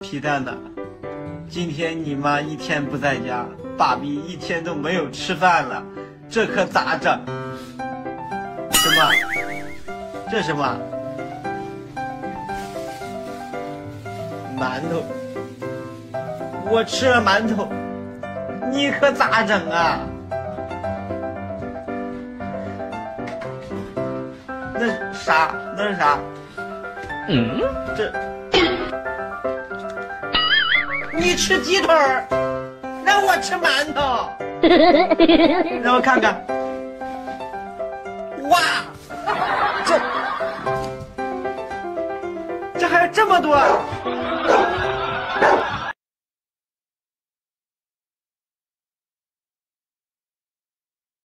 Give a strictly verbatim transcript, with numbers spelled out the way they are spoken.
皮蛋呢？今天你妈一天不在家，爸比一天都没有吃饭了，这可咋整？什么？这什么？馒头。我吃了馒头，你可咋整啊？那啥？那是啥？嗯，这。你吃鸡腿儿，让我吃馒头，让我看看。哇，这这还有这么多！